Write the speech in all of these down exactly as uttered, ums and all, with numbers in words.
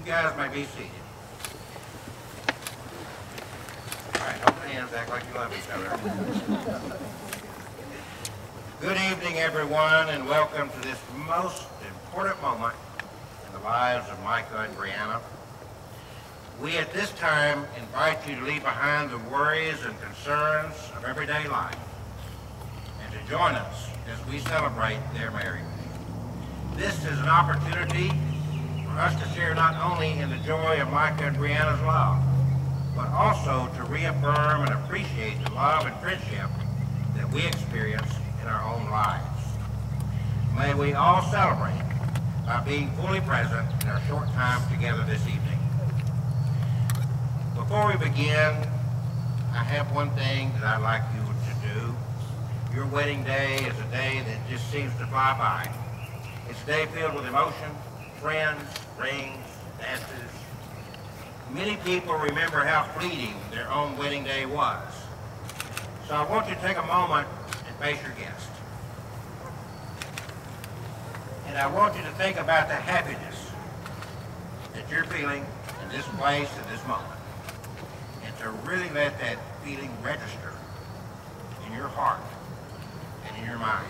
You guys may be seated. All right, hold hands, act like you love each other. Good evening, everyone, and welcome to this most important moment in the lives of Micah and Breanna. We at this time invite you to leave behind the worries and concerns of everyday life and to join us as we celebrate their marriage. This is an opportunity for us to share not only in the joy of Micah and Breanna's love, but also to reaffirm and appreciate the love and friendship that we experience in our own lives. May we all celebrate by being fully present in our short time together this evening. Before we begin, I have one thing that I'd like you to do. Your wedding day is a day that just seems to fly by. It's a day filled with emotion, friends, rings, dances. Many people remember how fleeting their own wedding day was. So I want you to take a moment and face your guest. And I want you to think about the happiness that you're feeling in this place at this moment. And to really let that feeling register in your heart and in your mind.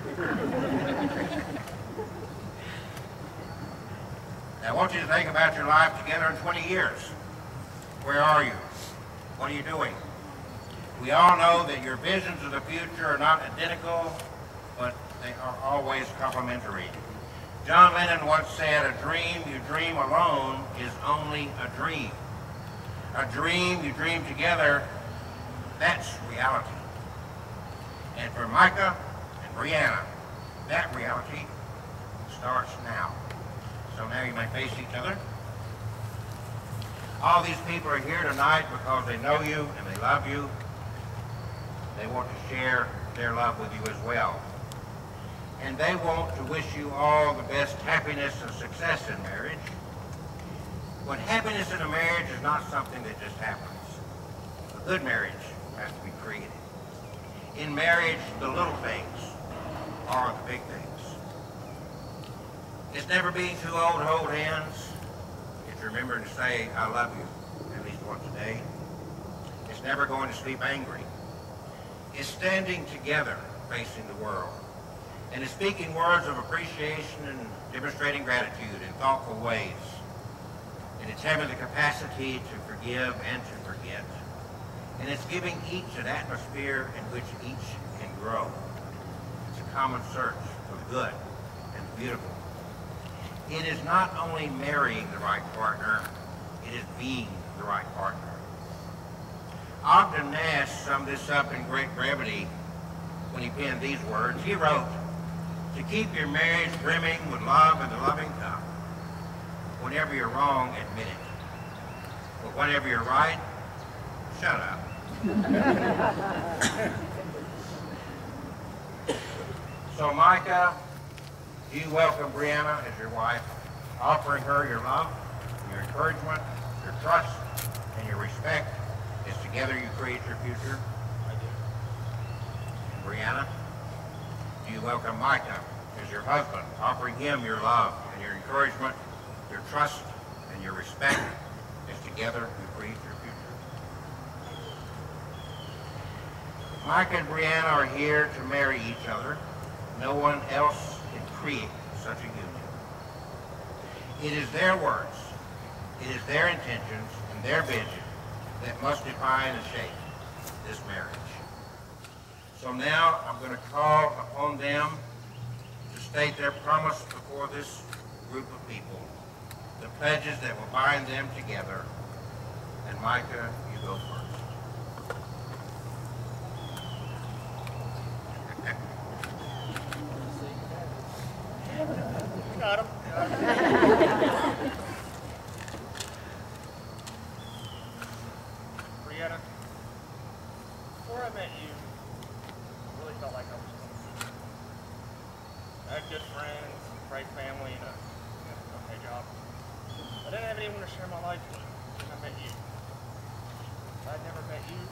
Now, I want you to think about your life together in twenty years. Where are you? What are you doing? We all know that your visions of the future are not identical, but they are always complementary. John Lennon once said, "A dream you dream alone is only a dream. A dream you dream together, that's reality." And for Micah and Breanna, that reality starts now. So now you may face each other. All these people are here tonight because they know you and they love you. They want to share their love with you as well. And they want to wish you all the best happiness and success in marriage. But happiness in a marriage is not something that just happens. A good marriage has to be created. In marriage, the little things are the big things. It's never being too old to hold hands. It's remembering to say, "I love you," at least once a day. It's never going to sleep angry. It's standing together facing the world. And it's speaking words of appreciation and demonstrating gratitude in thoughtful ways. And it's having the capacity to forgive and to forget. And it's giving each an atmosphere in which each can grow. It's a common search for the good and the beautiful. It is not only marrying the right partner, it is being the right partner. Ogden Nash summed this up in great brevity when he penned these words. He wrote, "To keep your marriage brimming with love and the loving cup, whenever you're wrong, admit it. But whenever you're right, shut up." So Micah, you welcome Breanna as your wife, offering her your love, your encouragement, your trust, and your respect as together you create your future. I do. And Breanna, do you welcome Micah as your husband, offering him your love and your encouragement, your trust, and your respect as together you create your future? Micah and Breanna are here to marry each other. No one else can create such a union. It is their words, it is their intentions and their vision that must define and shape this marriage. So now I'm going to call upon them to state their promise before this group of people, the pledges that will bind them together. And Micah, you go first. Got him. Breanna, before I met you, I really felt like I was just I had good friends, a great family, and a you know, okay job. I didn't have anyone to share my life with, and I met you. If I'd never met you,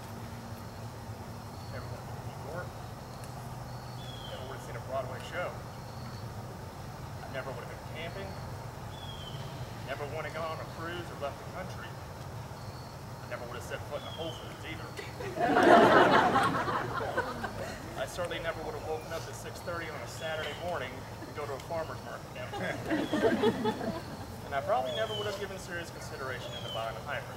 never would have been to New York, never would have seen a Broadway show. Never would have been camping, never would wouldn't have gone on a cruise or left the country. I never would have set foot in a Whole Foods either. I certainly never would have woken up at six thirty on a Saturday morning to go to a farmer's market downtown. And I probably never would have given serious consideration into buying a hybrid.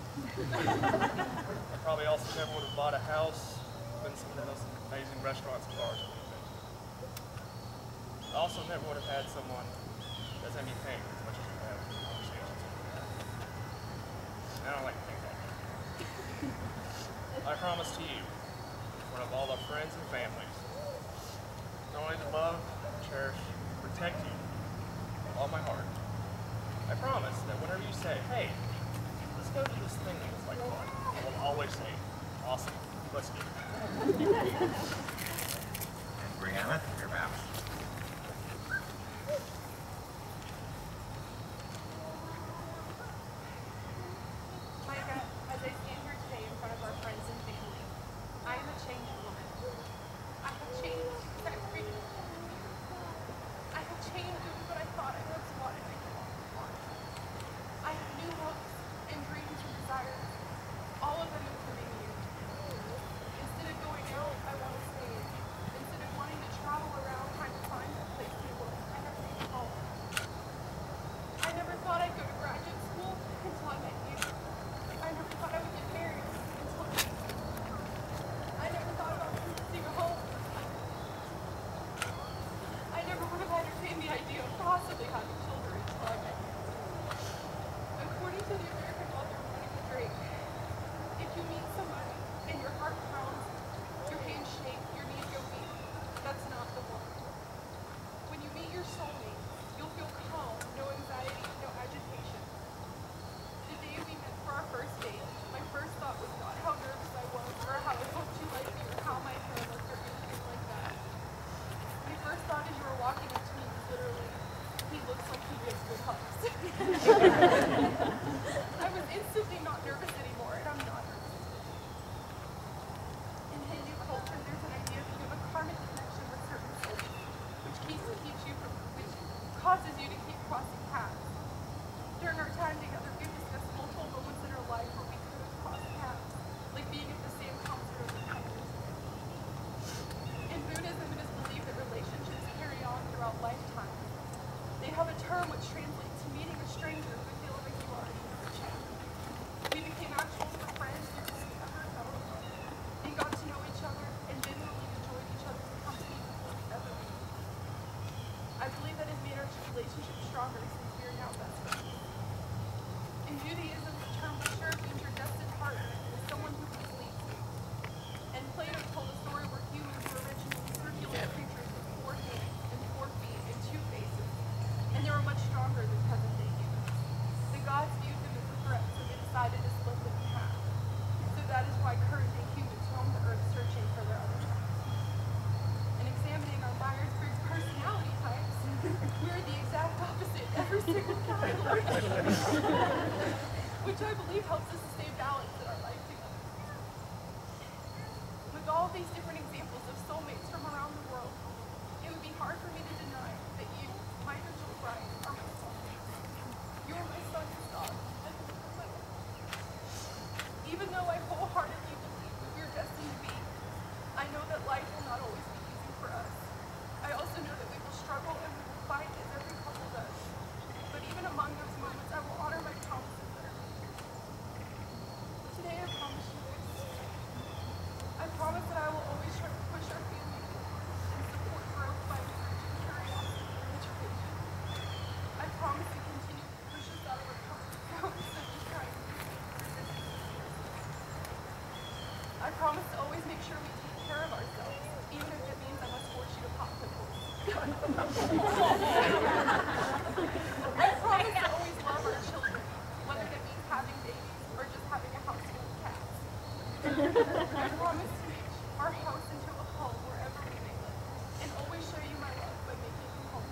I probably also never would have bought a house in some of those amazing restaurants and bars that we've been to. I also never would have had someone that's let me think as much as you have conversations with me. I don't like to think that way. I promise to you, in front of all our friends and families, not only to love, cherish, protect you with all my heart, I promise that whenever you say, hey, let's go do this thing that looks like fun, I will always say, awesome, let's do it. And Breanna, your mouse. Micah, as I stand here today in front of our friends and family, I am a changed woman. I have changed because I've freedom. I have changed doing what I thought I once wanted and didn't want. I have new hopes and dreams and desires, all of them including you. Instead of going out, I want to stay in. Instead of wanting to travel around trying to find a place to work, I have stayed home. I never thought I'd go to graduate school until I met you. I never thought I would get married until I met you. I never thought about purchasing a home. I never would have entertained the idea of possibly having children until I met you. According to the American author Micah, if you meet somebody and your heart pounds, your hands shake, your knees go weak, that's not the one. When you meet your soulmate, you'll feel calm, no anxiety, no agitation. The day we met for our first date, my first thought was not how nervous I was, or how I hoped you liked me, or how my hair looked, or anything like that. My first thought as you were walking up to me was literally, he looks like he gives good hugs. I was instantly not nervous anymore, and I'm not nervous. In Hindu culture, there's an idea that you have a karmic connection with certain souls, which keeps, keeps you from, which causes you to keep crossing paths. During our time together, we've discussed multiple moments in our life where we could have crossed paths, like being at the same concert over ten years ago. In Buddhism, it is believed that relationships carry on throughout lifetime. They have a term which translates to meeting a stranger who feels like you already know each other. We became actual friends because we never fell in love, and got to know each other, and genuinely enjoyed each other's company before we ever met. I believe that has made our relationship stronger since we are now best friends. In Judaism, the term Bashir means your destined partner is someone who completes you. And Plato told a story where humans were originally circular creatures with four hands and four feet and two faces, and they were much stronger than present-day humans. The gods viewed them as a threat, so they decided to split them in half. So that is why current-day humans roam the earth searching for their other half. In examining our Myers-Briggs personality types, we're the exact opposite every single category, which I believe helps us to stay balanced in our life together. With all these different examples of soulmates from around the world, it would be hard for me to deny that you, my virtual bride, are my soulmate. You are my son and daughter, and my wife. Even though I wholeheartedly believe that we are destined to be, I know that life will not always be easy for us. I also know that we will struggle and we will fight as every couple does. But even among those moments, I will honor my promises that are made. Today I promise you this. I promise that I will always try to push our family forward and support growth by encouraging curiosity and education. I promise to continue to push us out of our comfort zones and to try to resist. I promise to always make sure we take care of ourselves, even if it means I must force you to pop pimples. I promise to always love our children, whether that means having babies or just having a house full of cats. I promise to make our house into a home wherever we may live, and always show you my love by making you home.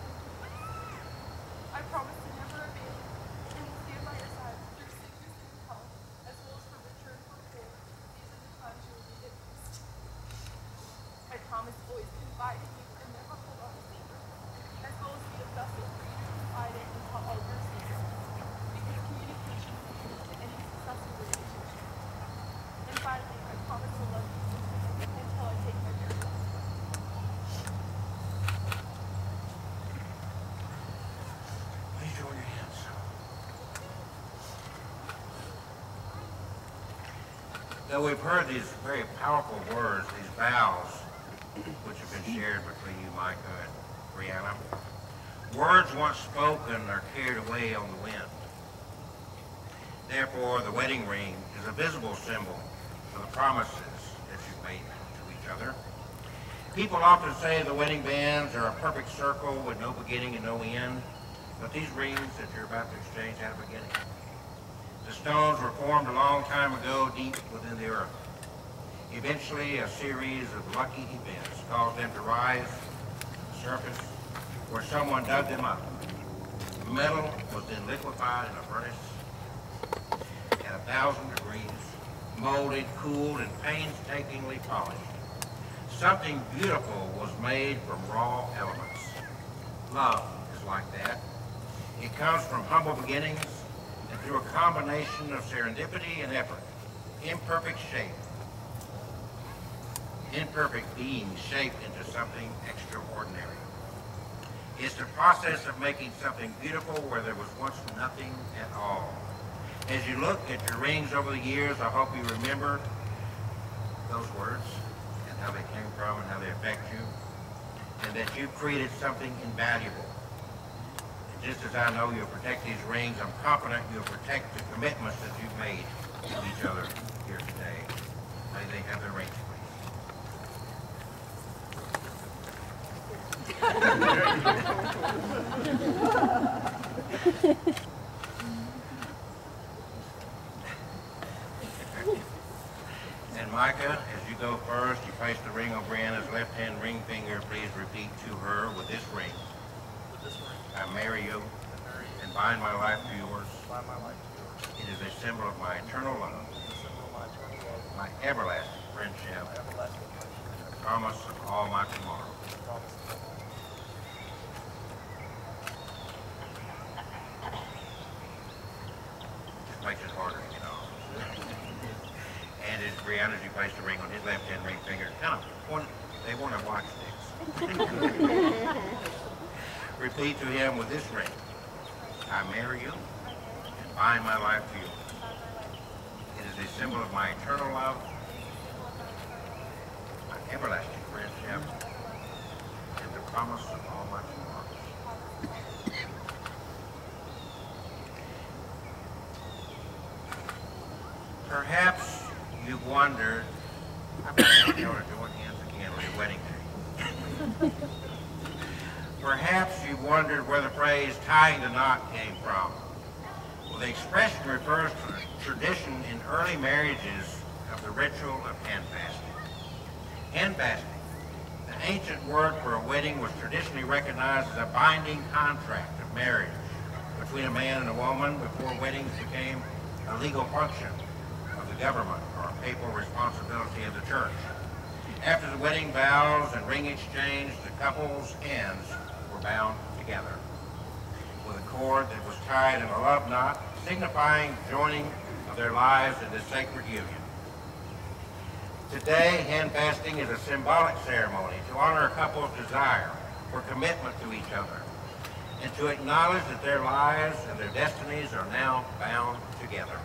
I promise to never abandon you, and will stand by your side through sickness and health, as well as for richer and for poor. These are the times you will need it most. I promise to always confide in you and never hold on to secrets, as well as be a vessel for you to confide in and tell all your secrets. Though we've heard these very powerful words, these vows, which have been shared between you, Micah and Breanna, words once spoken are carried away on the wind. Therefore, the wedding ring is a visible symbol of the promises that you've made to each other. People often say the wedding bands are a perfect circle with no beginning and no end, but these rings that you're about to exchange had a beginning. The stones were formed a long time ago deep within the earth. Eventually, a series of lucky events caused them to rise to the surface where someone dug them up. The metal was then liquefied in a furnace at a thousand degrees, molded, cooled, and painstakingly polished. Something beautiful was made from raw elements. Love is like that. It comes from humble beginnings and through a combination of serendipity and effort, imperfect shape, imperfect being shaped into something extraordinary. It's the process of making something beautiful where there was once nothing at all. As you look at your rings over the years, I hope you remember those words and how they came from and how they affect you, and that you created something invaluable. And just as I know you'll protect these rings, I'm confident you'll protect the commitments that you've made to each other here today. May they have their rings, please. And Micah, as you go first, you place the ring on Breanna's left-hand ring finger. Please repeat to her, with this ring, With this ring, I marry you I marry you, and bind my life to yours. bind my life to yours. It is a symbol of my eternal love, It's a symbol of my eternal love, my everlasting friendship, my everlasting friendship, and the promise of all my tomorrow. the promise of all. Just makes it harder to get off. And as Breanna, as you place the ring on his left-hand ring finger, kind of one, they want to watch this. Repeat to him with this ring, I marry you and bind my life to you. It is a symbol of my eternal love, my everlasting friendship, and the promise of all my tomorrows. Perhaps you've wondered, I bet y'all are joint hands again on your wedding day. Perhaps you've wondered where the phrase tying the knot came from. Well, the expression refers to the tradition in early marriages of the ritual of hand fasting. Hand fasting, the ancient word for a wedding, was traditionally recognized as a binding contract of marriage between a man and a woman before weddings became a legal function of the government or a papal responsibility of the church. After the wedding vows and ring exchange, the couple's hands were bound together with a cord that was tied in a love knot, signifying joining of their lives in this sacred union. Today, hand fasting is a symbolic ceremony to honor a couple's desire for commitment to each other and to acknowledge that their lives and their destinies are now bound together.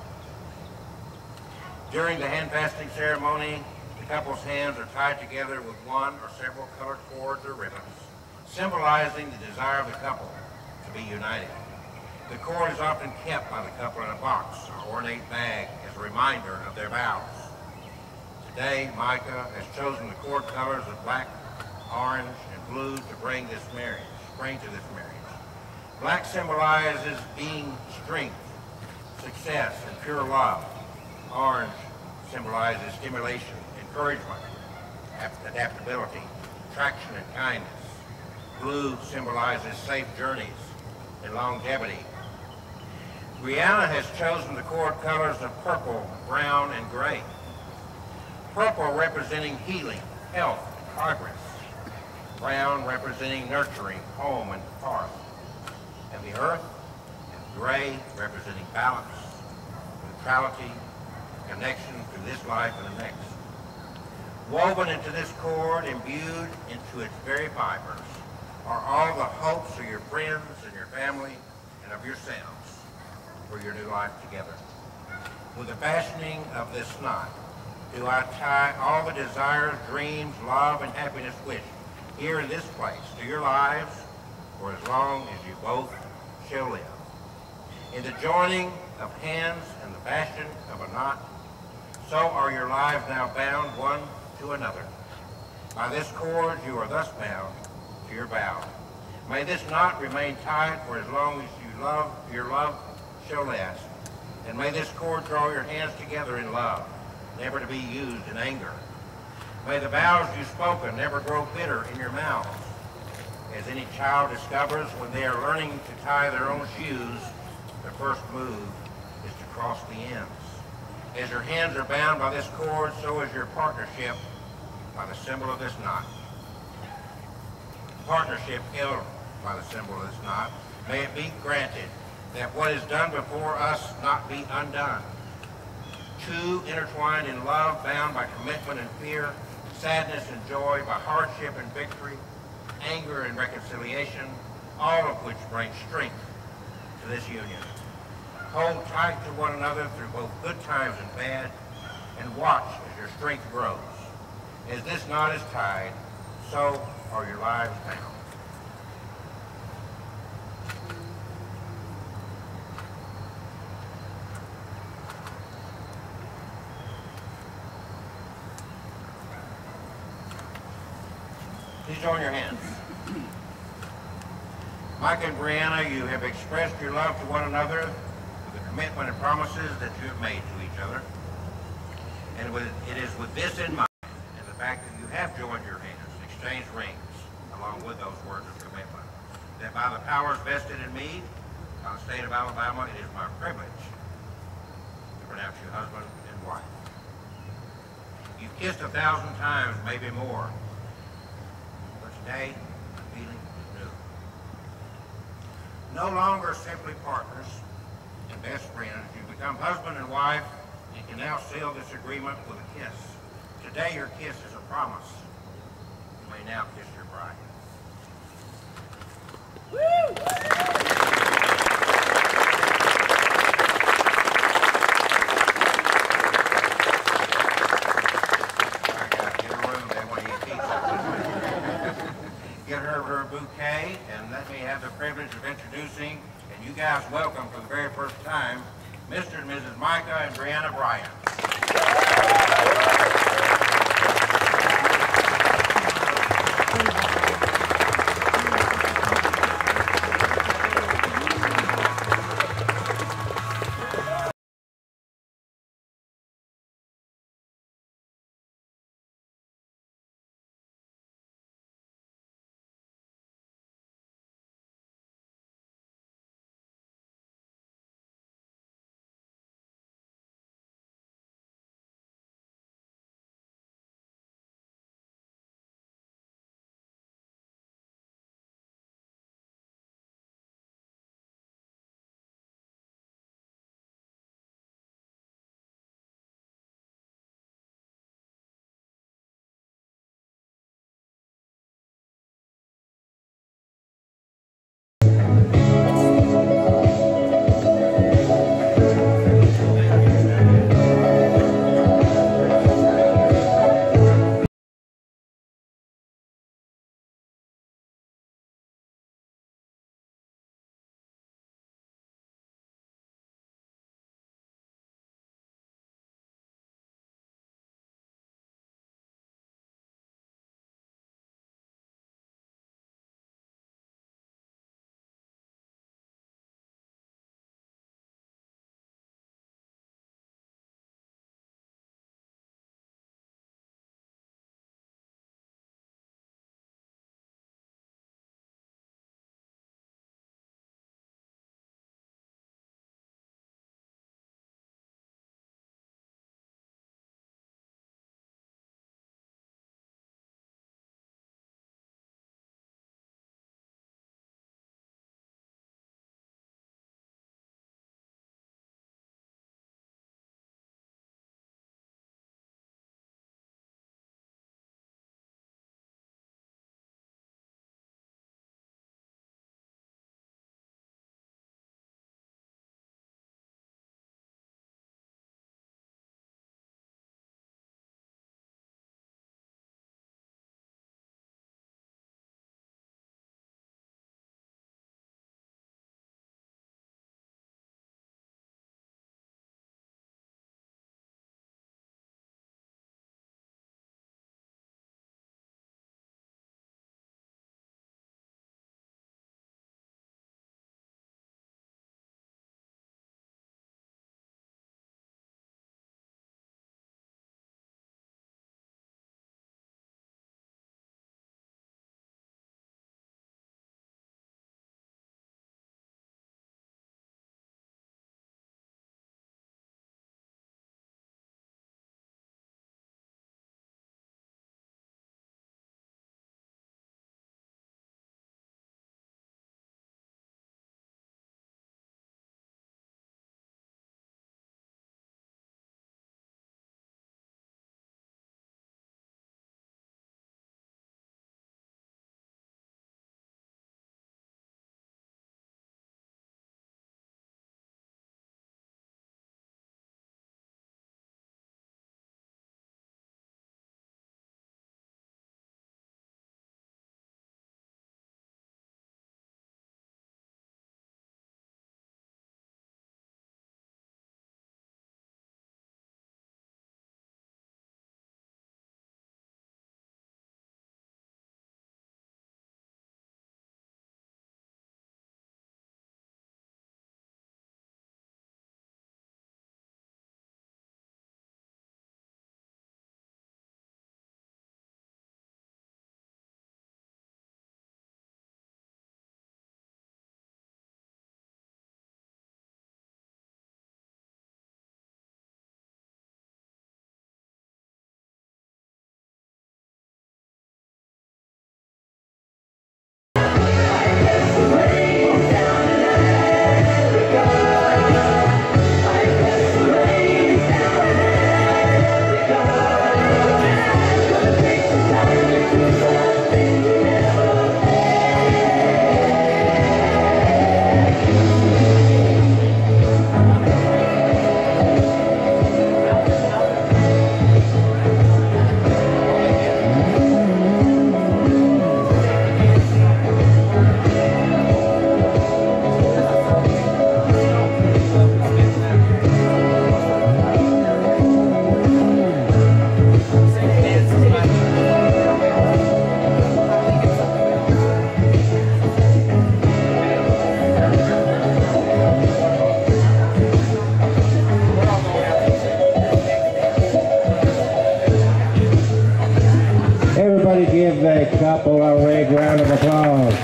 During the hand fasting ceremony, the couple's hands are tied together with one or several colored cords or ribbons, symbolizing the desire of the couple to be united. The cord is often kept by the couple in a box or ornate bag as a reminder of their vows. Today, Micah has chosen the cord colors of black, orange, and blue to bring this marriage, bring to this marriage. Black symbolizes being strength, success, and pure love. Orange symbolizes stimulation, encouragement, adaptability, attraction, and kindness. Blue symbolizes safe journeys and longevity. Breanna has chosen the cord colors of purple, brown, and gray. Purple representing healing, health, and progress. Brown representing nurturing, home, and hearth, and the earth, and gray representing balance, neutrality, connection to this life and the next. Woven into this cord, imbued into its very fibers, are all the hopes of your friends and your family and of yourselves for your new life together. With the fashioning of this knot, do I tie all the desires, dreams, love, and happiness wished here in this place to your lives for as long as you both shall live. In the joining of hands and the fashion of a knot, so are your lives now bound one to another. By this cord you are thus bound to your vow. May this knot remain tied for as long as you love, your love shall last. And may this cord draw your hands together in love, never to be used in anger. May the vows you've spoken never grow bitter in your mouths. As any child discovers when they are learning to tie their own shoes, the first move is to cross the ends. As your hands are bound by this cord, so is your partnership by the symbol of this knot. Partnership held by the symbol of this knot, may it be granted that what is done before us not be undone. Two intertwined in love, bound by commitment and fear, sadness and joy, by hardship and victory, anger and reconciliation, all of which bring strength to this union. Hold tight to one another through both good times and bad, and watch as your strength grows. As this knot is tied, so are your lives bound. Please join your hands. Micah and Breanna, you have expressed your love to one another with the commitment and promises that you have made to each other. And with, it is with this in mind, and the fact that you have joined your hands, exchanged rings, along with those words of commitment, that by the powers vested in me, by the state of Alabama, it is my privilege to pronounce you husband and wife. You've kissed a thousand times, maybe more. Today, the feeling is new. No longer simply partners and best friends, you become husband and wife and can now seal this agreement with a kiss. Today, your kiss is a promise. You may now kiss your bride. Get her her bouquet, and let me have the privilege of introducing, and you guys welcome for the very first time, Mister and Missus Micah and Breanna Bryan. the couple a big round of applause.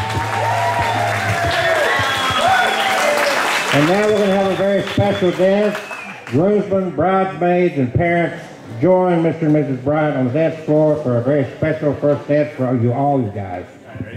And now we're going to have a very special dance. Groomsmen, bridesmaids, and parents join Mister and Missus Bryant on the dance floor for a very special first dance for you all, you guys.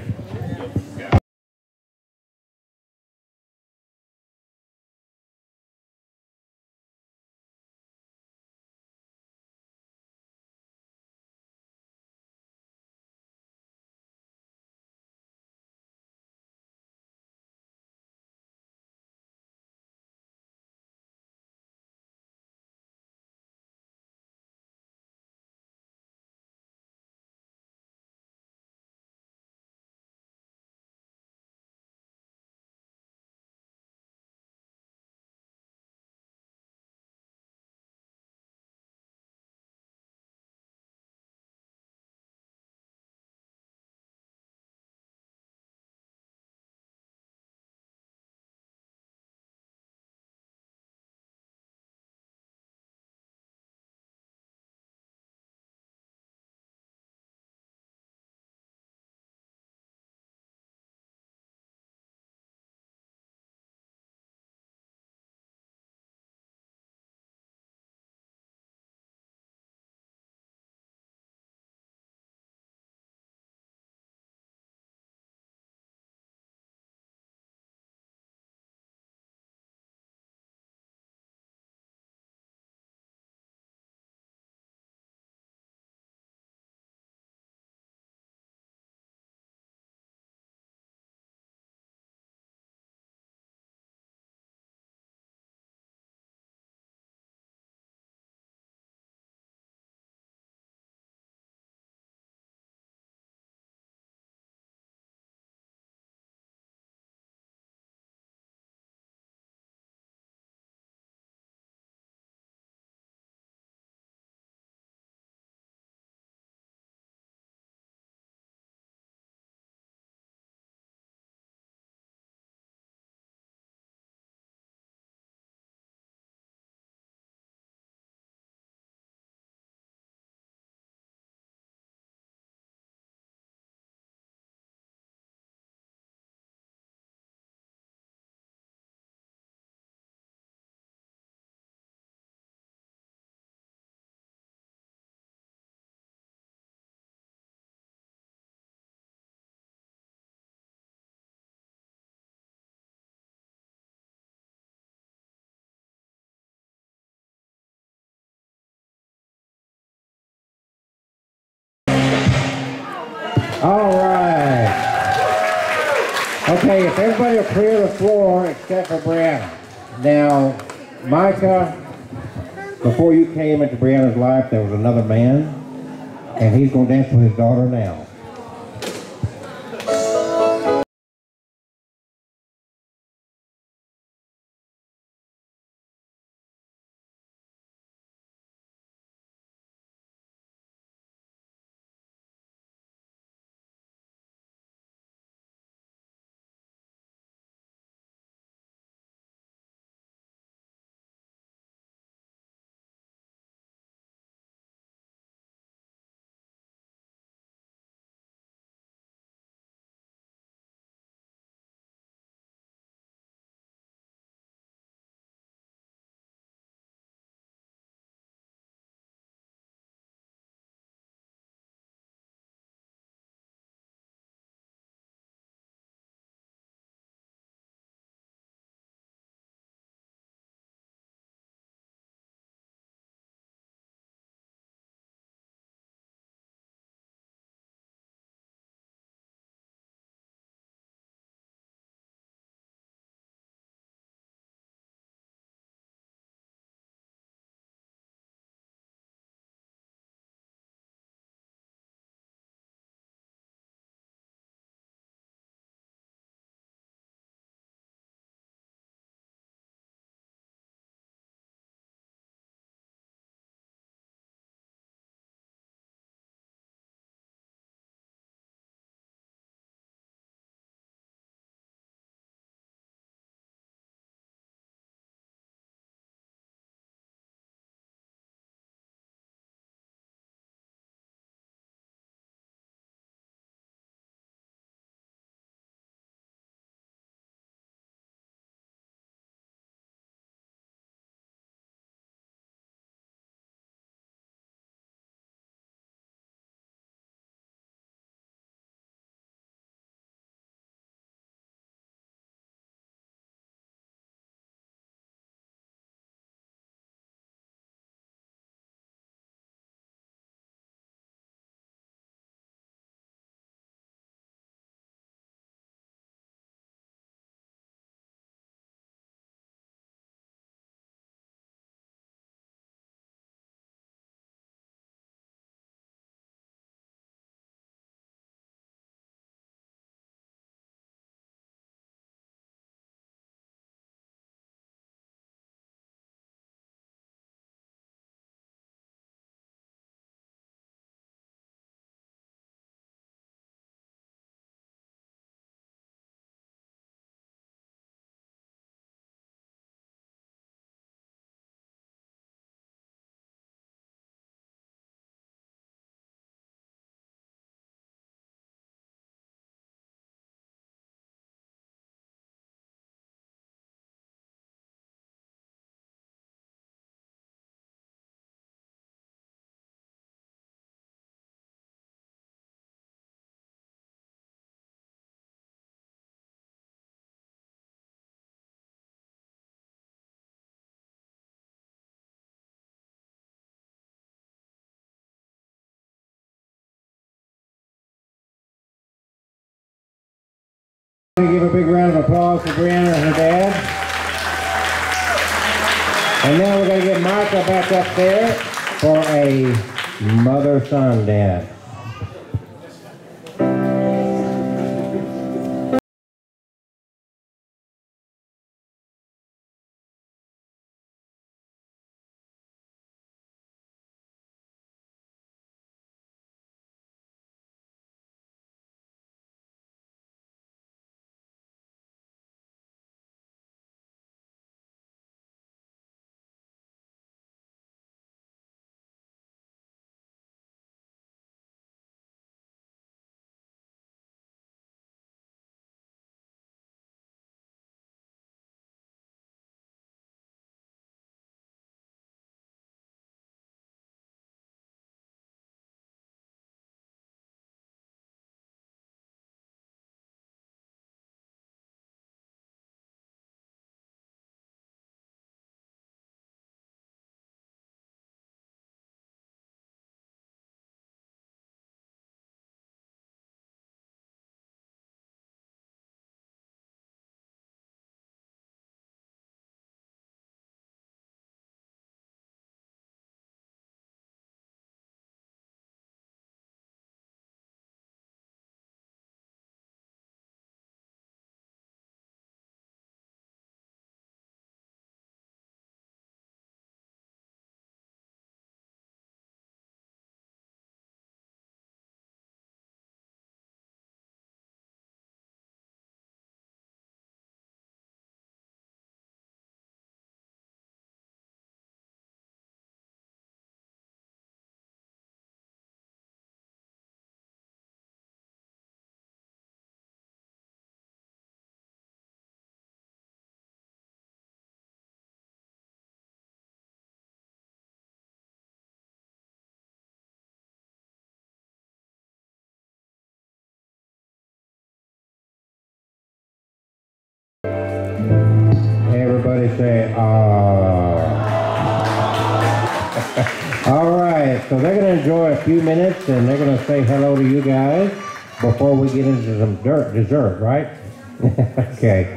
All right. Okay, if everybody will clear the floor except for Breanna. Now, Micah, before you came into Breanna's life, there was another man, and he's going to dance with his daughter now. give a big round of applause for Breanna and her dad. And now we're going to get Micah back up there for a mother-son dance. Everybody say, "Ah." All right, so they're going to enjoy a few minutes and they're going to say hello to you guys before we get into some dirt dessert, right? Okay.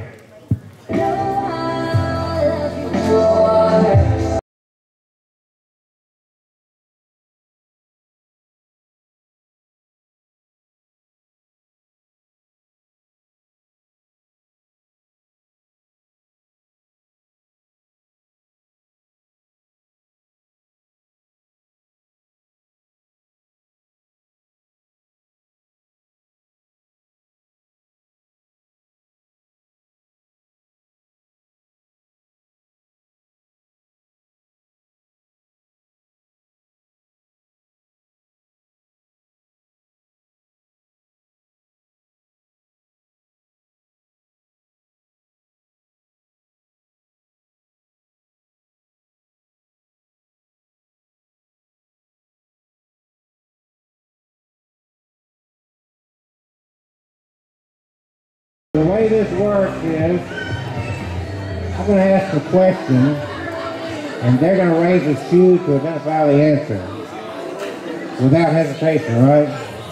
The way this works is, I'm going to ask a question, and they're going to raise a shoe to identify the answer, without hesitation, right?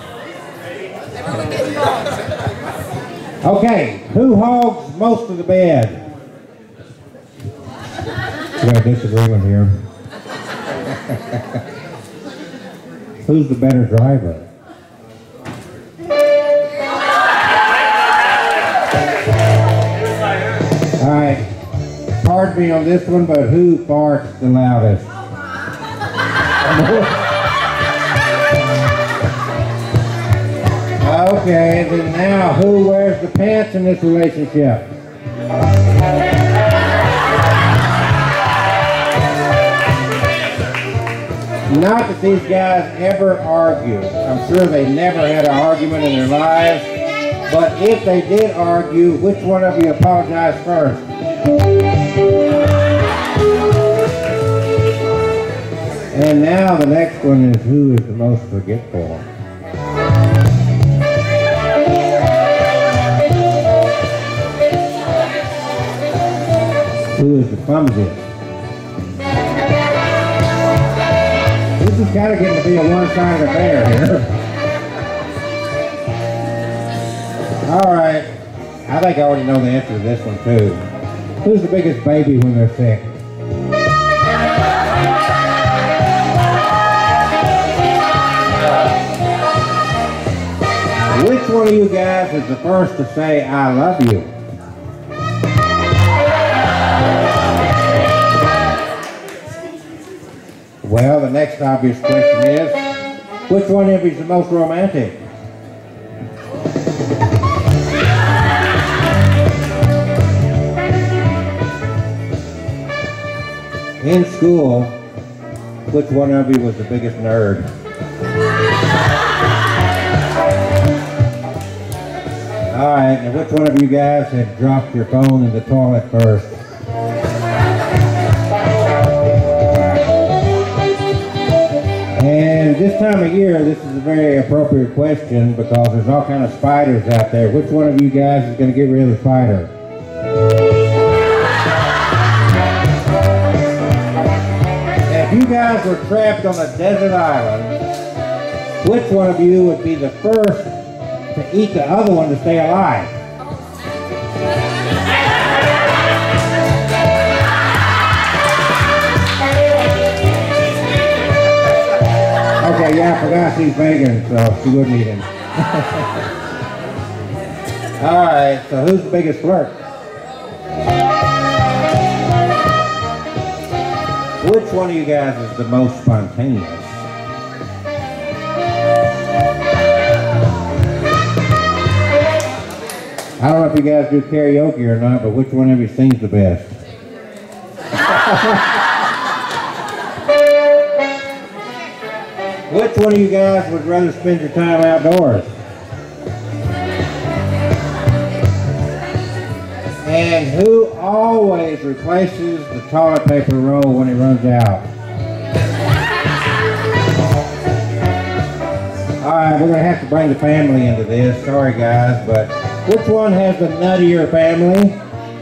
Okay, who hogs most of the bed? We got a disagreement here. Who's the better driver? All right, pardon me on this one, but who farts the loudest? Okay, then now, who wears the pants in this relationship? Not that these guys ever argue. I'm sure they never had an argument in their lives. But if they did argue, which one of you apologized first? And now the next one is, who is the most forgetful? Who is the clumsiest? This is kind of getting to be a one-sided affair here. All right, I think I already know the answer to this one too. Who's the biggest baby when they're sick? Which one of you guys is the first to say, I love you? Well, the next obvious question is, which one of you is the most romantic? In school, which one of you was the biggest nerd? Alright, and which one of you guys had dropped your phone in the toilet first? And this time of year, this is a very appropriate question because there's all kind of spiders out there. Which one of you guys is going to get rid of the spider? If you guys were trapped on a desert island, which one of you would be the first to eat the other one to stay alive? Okay, yeah, I forgot she's vegan, so she wouldn't eat him. Alright, so who's the biggest flirt? Which one of you guys is the most spontaneous? I don't know if you guys do karaoke or not, but which one of you sings the best? Which one of you guys would rather spend your time outdoors? And who always replaces the toilet paper roll when it runs out? Alright, we're going to have to bring the family into this. Sorry guys, but which one has the nuttier family?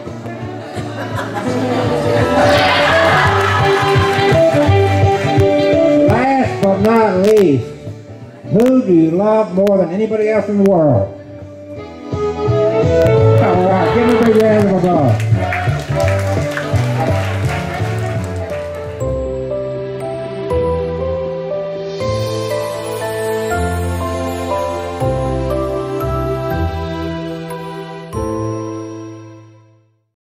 Last but not least, who do you love more than anybody else in the world? Alright, give me a big round of applause.